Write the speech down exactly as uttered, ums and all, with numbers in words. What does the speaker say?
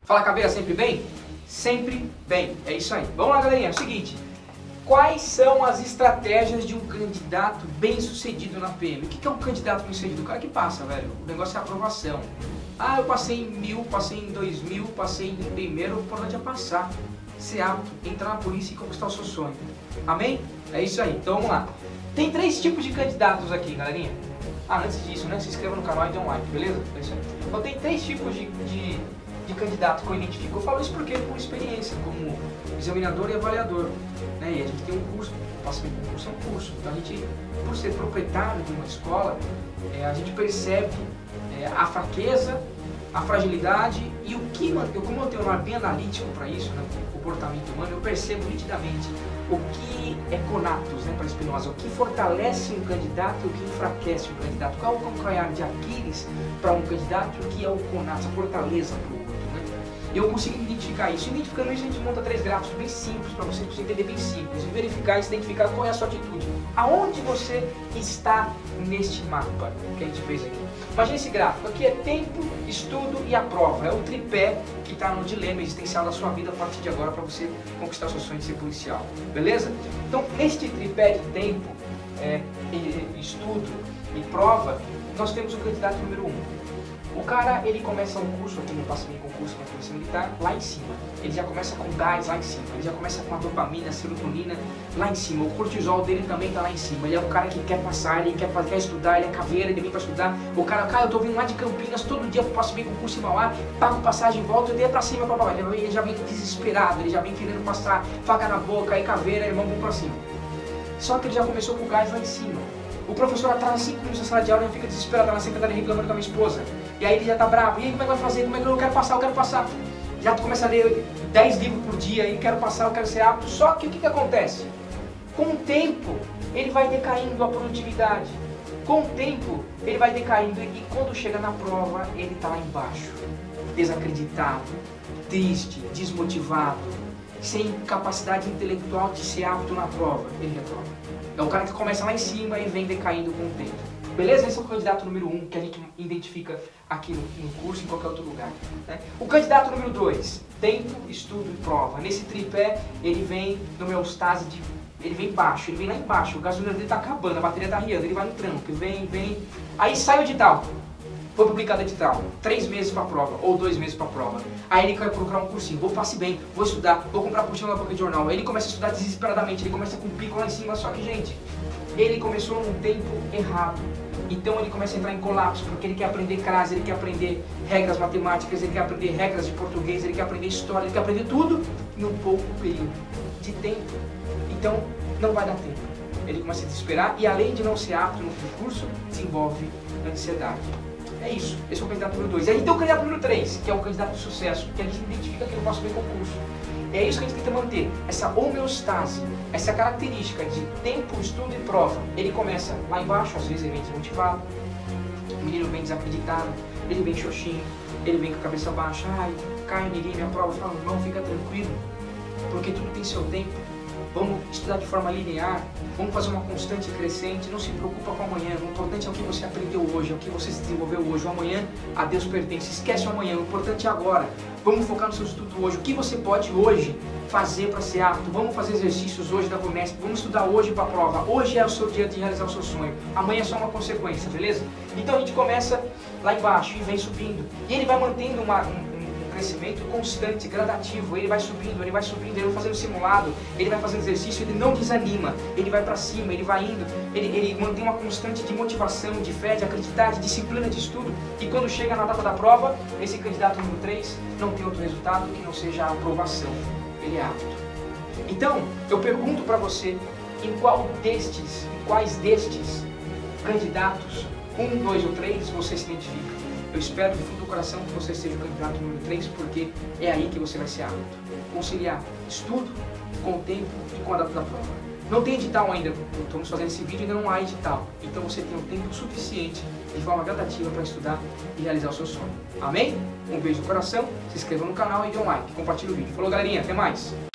Fala, Caveira, sempre bem? Sempre bem, é isso aí. Vamos lá, galerinha, é o seguinte. Quais são as estratégias de um candidato bem sucedido na P M? O que é um candidato bem sucedido? O cara que passa, velho. O negócio é a aprovação. Ah, eu passei em mil, passei em dois mil, passei em primeiro, o importante é passar. Ser apto, entrar na polícia e conquistar o seu sonho. Amém? É isso aí, então vamos lá. Tem três tipos de candidatos aqui, galerinha. Ah, antes disso, né? Se inscreva no canal e dê um like, beleza? É isso aí. Então tem três tipos de, de, de candidato que eu identifico. Eu falo isso porque por experiência, como examinador e avaliador. Né? E a gente tem um curso, passa bem concurso, é um curso. Então a gente, por ser proprietário de uma escola, é, a gente percebe é, a fraqueza, a fragilidade e o que, eu, como eu tenho um ar bem analítico para isso, né, o comportamento humano, eu percebo nitidamente o que é conatos, né, para Spinoza, o que fortalece um candidato e o que enfraquece um candidato. Qual é o calcanhar de Aquiles para um candidato e o que é o conatos, a fortaleza para o outro. Né? Eu consigo identificar isso. Identificando isso, a gente monta três gráficos bem simples para você, você entender bem simples e verificar e se identificar qual é a sua atitude. Aonde você está neste mapa que a gente fez aqui. Imagina esse gráfico, aqui é tempo, estudo e a prova. É o tripé que está no dilema existencial da sua vida a partir de agora para você conquistar o seu sonho de ser policial. Beleza? Então, neste tripé de tempo, é, estudo e prova, nós temos o candidato número um. O cara, ele começa um curso, aqui no Passo Bem Concurso com a Polícia Militar, lá em cima. Ele já começa com gás lá em cima, ele já começa com a dopamina, a serotonina lá em cima. O cortisol dele também tá lá em cima. Ele é um cara que quer passar, ele quer, quer estudar, ele é caveira, ele vem pra estudar. O cara, cara, eu tô vindo lá de Campinas todo dia, Passo Bem Concurso em Mauá, pago passagem, volto e dei pra cima, pra baixo. Ele já vem desesperado, ele já vem querendo passar, faca na boca, aí caveira, irmão, vamos pra cima. Só que ele já começou com gás lá em cima. O professor atrasa cinco minutos na sala de aula e fica desesperado na secretária reclamando com a minha esposa. E aí ele já tá bravo. E aí como é que vai fazer? Como é que eu quero passar? Eu quero passar. Já começa a ler dez livros por dia e quero passar, eu quero ser apto. Só que o que, que acontece? Com o tempo, ele vai decaindo a produtividade. Com o tempo, ele vai decaindo e quando chega na prova, ele tá lá embaixo. Desacreditado, triste, desmotivado, sem capacidade intelectual de ser apto na prova. Ele reprova. É o cara que começa lá em cima e vem decaindo com o tempo. Beleza? Esse é o candidato número um que a gente identifica aqui no, no curso, em qualquer outro lugar. Né? O candidato número dois, tempo, estudo e prova. Nesse tripé, ele vem no homeostase de... Ele vem baixo, ele vem lá embaixo, o gasolina dele tá acabando, a bateria tá riando, ele vai no tranco, vem, vem... Aí sai o edital. Foi publicado edital, três meses para a prova, ou dois meses para a prova. Aí ele quer procurar um cursinho, vou passe bem, vou estudar, vou comprar apostila na banca de jornal. Aí ele começa a estudar desesperadamente, ele começa com um pico lá em cima, só que, gente, ele começou num tempo errado. Então ele começa a entrar em colapso, porque ele quer aprender crase, ele quer aprender regras matemáticas, ele quer aprender regras de português, ele quer aprender história, ele quer aprender tudo em um pouco período de tempo. Então, não vai dar tempo. Ele começa a desesperar e, além de não ser apto no curso, desenvolve ansiedade. É isso, esse é o candidato número dois. E aí tem o candidato número três, que é o candidato de sucesso, que a gente identifica aqui no Passo Bem Concurso. É isso que a gente tenta manter, essa homeostase, essa característica de tempo, estudo e prova. Ele começa lá embaixo, às vezes ele vem desmotivado, o menino vem desacreditado, ele vem xoxinho, ele vem com a cabeça baixa, ai, cai, ninguém me aprova, fala, não, fica tranquilo, porque tudo tem seu tempo. Vamos estudar de forma linear, vamos fazer uma constante crescente, não se preocupa com amanhã, o importante é o que você aprendeu hoje, é o que você se desenvolveu hoje, o amanhã a Deus pertence, esquece o amanhã, o importante é agora, vamos focar no seu estudo hoje, o que você pode hoje fazer para ser apto, vamos fazer exercícios hoje da Vunesp, vamos estudar hoje para a prova, hoje é o seu dia de realizar o seu sonho, amanhã é só uma consequência, beleza? Então a gente começa lá embaixo e vem subindo, e ele vai mantendo uma... Um, crescimento constante, gradativo, ele vai subindo, ele vai subindo, ele vai fazendo simulado, ele vai fazendo exercício, ele não desanima, ele vai pra cima, ele vai indo, ele, ele mantém uma constante de motivação, de fé, de acreditar, de disciplina de estudo, e quando chega na data da prova, esse candidato número três não tem outro resultado que não seja a aprovação, ele é apto. Então, eu pergunto pra você, em qual destes, em quais destes candidatos, um, dois ou três, você se identifica? Eu espero do fundo do coração que você seja o candidato número três, porque é aí que você vai ser apto. Conciliar estudo com o tempo e com a data da prova. Não tem edital ainda, estamos fazendo esse vídeo e ainda não há edital. Então você tem o tempo suficiente, de forma gradativa, para estudar e realizar o seu sonho. Amém? Um beijo no coração, se inscreva no canal e dê um like. Compartilhe o vídeo. Falou, galerinha, até mais!